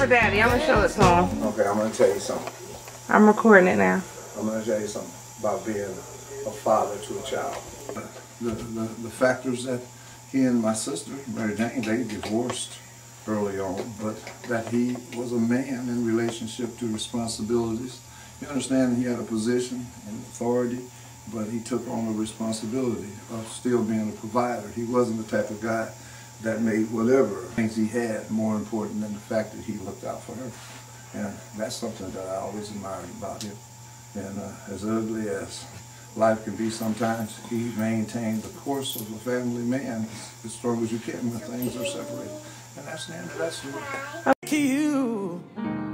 for Daddy. I'm gonna show it to him. Okay, I'm gonna tell you something. I'm recording it now. I'm gonna tell you something about being a father to a child. The factors that he and my sister, Mary Jane, they divorced early on, but that he was a man in relationship to responsibilities. You understand, he had a position and authority, but he took on the responsibility of still being a provider. He wasn't the type of guy that made whatever things he had more important than the fact that he looked out for her. And that's something that I always admired about him. And as ugly as life can be sometimes, he maintained the course of a family man as strong as you can when things are separated. And that's the end of that story. Thank you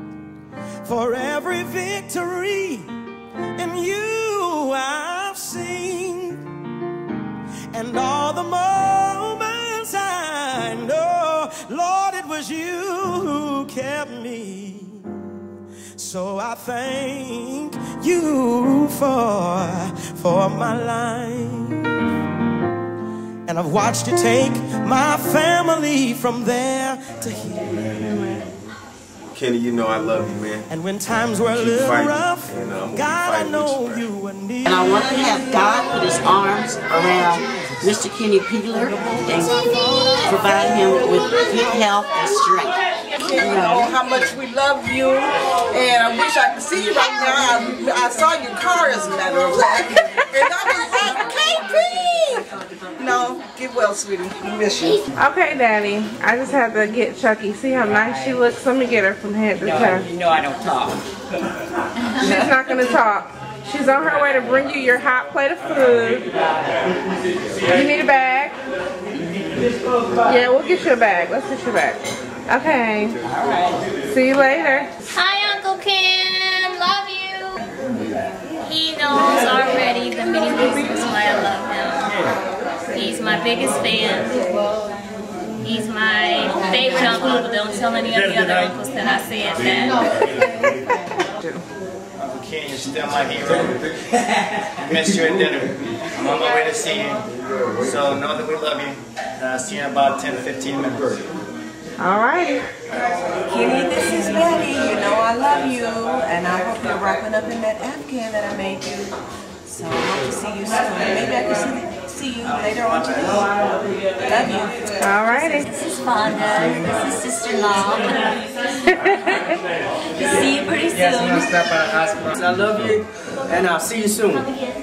for every victory in you I've seen, and all the moments I know, Lord, it was you who kept me. So I thank you for my life. And I've watched you take my family from there to here. Kenny, you know I love you, man. And when times were a little rough, God, I know you were near. And I want to have God put his arms around Mr. Kenny Peeler and provide him with good health and strength. You know how much we love you, and I wish I could see you right now. I saw your car, as a matter of fact, and I was like, KP! No, get well, sweetie. We miss you. Okay, Daddy. I just had to get Chucky. See how nice she looks? Let me get her from head to toe. You know I don't talk. She's not going to talk. She's on her way to bring you your hot plate of food. You need a bag? Yeah, we'll get you a bag. Let's get you a bag. Okay. All right. See you later. Hi, Uncle Ken. Love you. He knows already the many reasons why I love him. He's my biggest fan. He's my favorite uncle, but don't tell any of the other uncles that I said that. Uncle Ken, you're still my hero. I missed you at dinner. I'm on my way to see you. So know that we love you. See you in about 10-15 minutes. All right. Kenny, this is Betty. You know I love you, and I hope you're wrapping up in that Afghan that I made you. So I hope to see you soon. Maybe I can see you later on today. Love you. All righty. This is Fonda. This is sister-in-law. See you pretty soon. Yes, I'm going to stop by the hospital. I love you, and I'll see you soon.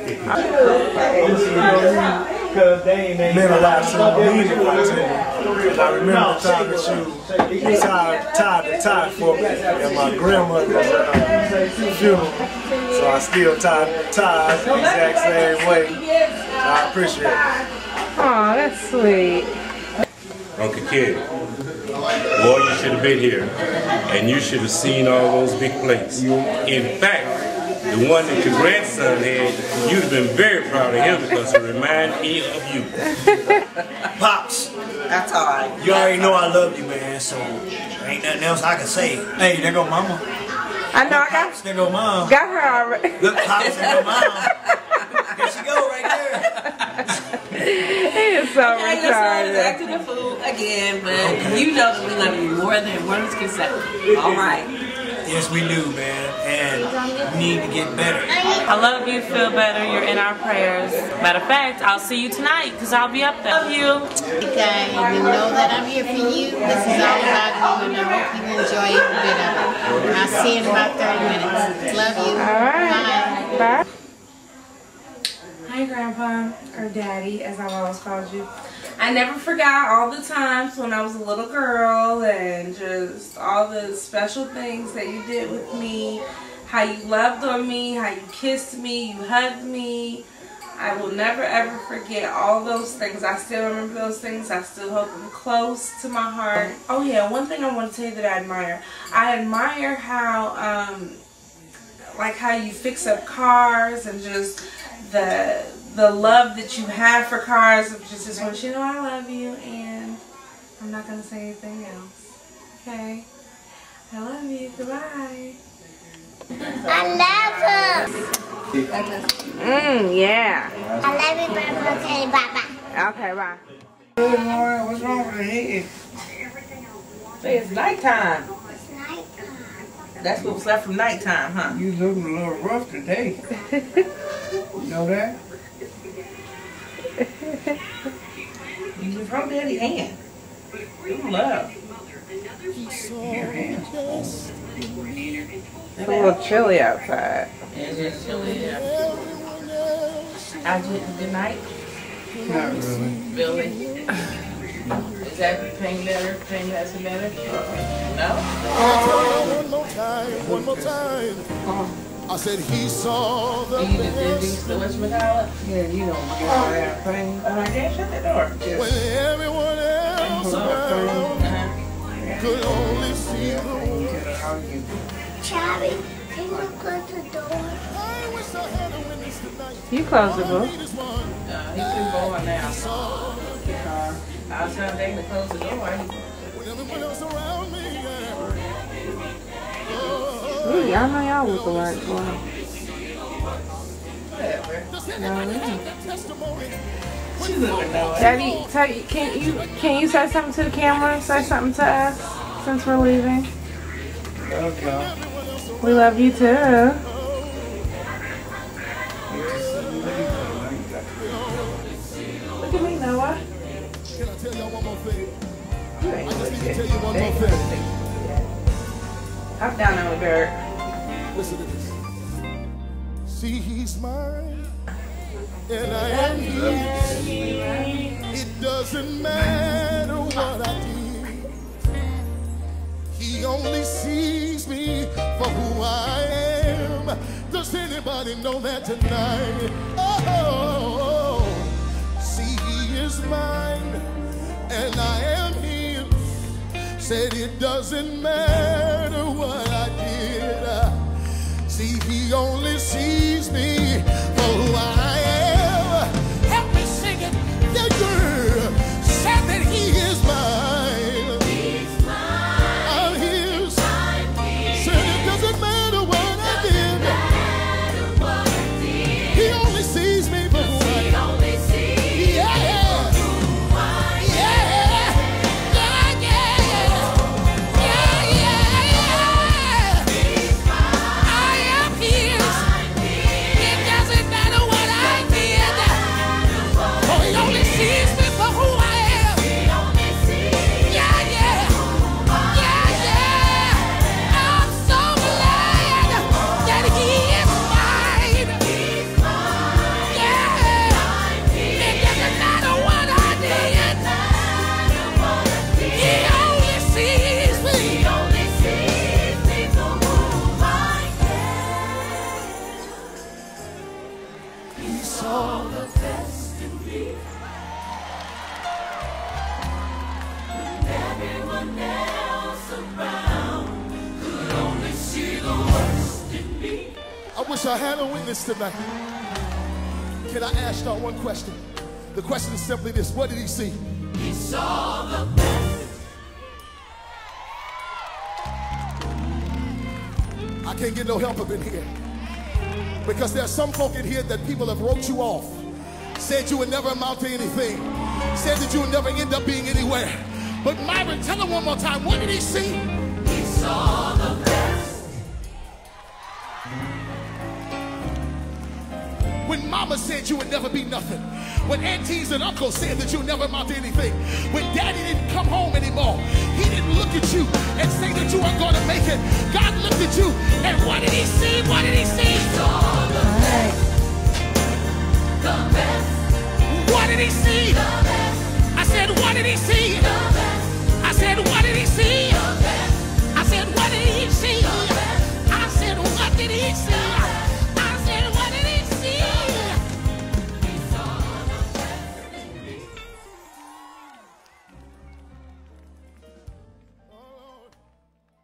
Meant a lot to me, and I remember the time that you tied the tie for me at my grandmother's funeral. So I still tied the tie the exact same way. I appreciate it. Oh, that's sweet. Uncle Kid, boy, you should have been here, and you should have seen all those big plates. In fact, the one that your grandson had, you'd have been very proud of him because it reminded me of you. Pops, That's all right. you already know I love you, man, so ain't nothing else I can say. Hey, there go Mama. I know I There go Mom. got her already. Look, Pops, there go Mom. Here she go right there. He is so Okay, let's not retarded. back to the food again, but you know that we love you more than words can say. All right. Yes, we do, man, and we need to get better. I love you, feel better, you're in our prayers. Matter of fact, I'll see you tonight because I'll be up there. Love you. Okay, you know that I'm here for you. This is all about you, and I hope you enjoy every bit of it. I'll see you in about 30 minutes. Love you. All right. Bye. Bye. Hi, Grandpa, or Daddy, as I've always called you. I never forgot all the times when I was a little girl and just all the special things that you did with me, how you loved on me, how you kissed me, you hugged me. I will never ever forget all those things. I still remember those things. I still hold them close to my heart. Oh yeah, one thing I want to tell you that I admire. I admire how, like how you fix up cars and just the love that you have for cars. I just want you to know I love you, and I'm not going to say anything else. Okay? I love you. Goodbye. I love him. Yeah. I love you, Grandpa. Okay, bye-bye. Okay, bye. Good morning. What's wrong with your head? It's nighttime. It's night. That's what was left from nighttime, huh? You looking a little rough today. You know that? You from Daddy's hand. You love. Your hands. It's a little chilly outside. It's just chilly, yeah. How's it? Good night? Not really. Billy? Is that pain better? Pain medicine better? No? One more time. I said he saw the best. The whatchamacallit? Yeah, you don't get all that pain. I can't shut that door. When everyone else around could only see the Charlie, can you close the door? You close the door. He couldn't go on now. I was telling Dave to close the door. When everyone else around me, Ooh, y'all know y'all was the right one. Daddy, can you say something to the camera? Say something to us since we're leaving. Love y'all. We love you too. Look at me, Noah. Can I tell y'all one more thing? You ain't I just need to tell you one more thing. I'm down on the dirt. Listen to this. See, he's mine, and I am his. It doesn't matter what I did. He only sees me for who I am. Does anybody know that tonight? Oh, see, he is mine, and I am his. Said it doesn't matter what I did. See, he only sees me for who I am. Help me sing it. The girl said that he is mine. He's mine. I'm his. Said it doesn't matter what I did. He only sees me for who I am. I had a witness tonight. Can I ask y'all one question? The question is simply this: what did he see? He saw the best. I can't get no help up in here, because there's some folk in here that people have wrote you off, said you would never amount to anything, said that you would never end up being anywhere. But Myron, tell him one more time, what did he see? He saw the best. When mama said you would never be nothing, when aunties and uncles said that you would never amount to anything, when daddy didn't come home anymore, he didn't look at you and say that you weren't going to make it. God looked at you, and what did he see? What did he see? He saw the best. The best. What did he see? The best. I said, what did he see? The best. I said, what did he see? The best. I said, what did he see? The best. I said, what did he see?